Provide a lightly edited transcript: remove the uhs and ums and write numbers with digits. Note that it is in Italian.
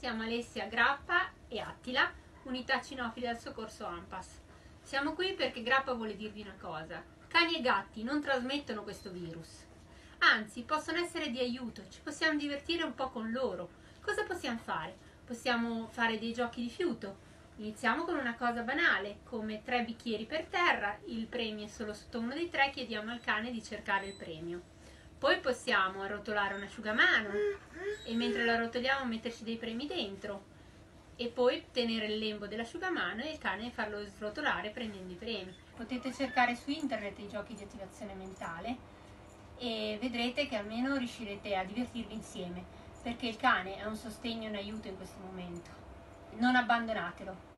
siamo Alessia, Grappa e Attila, unità cinofili al soccorso ANPAS. Siamo qui perché Grappa vuole dirvi una cosa. Cani e gatti non trasmettono questo virus. Anzi, possono essere di aiuto, ci possiamo divertire un po' con loro. Cosa possiamo fare? Possiamo fare dei giochi di fiuto. Iniziamo con una cosa banale, come 3 bicchieri per terra, il premio è solo sotto uno dei 3, chiediamo al cane di cercare il premio. Poi possiamo arrotolare un asciugamano e mentre lo arrotoliamo metterci dei premi dentro e poi tenere il lembo dell'asciugamano e il cane farlo srotolare prendendo i premi. Potete cercare su internet i giochi di attivazione mentale e vedrete che almeno riuscirete a divertirvi insieme, perché il cane è un sostegno e un aiuto in questo momento. Non abbandonatelo.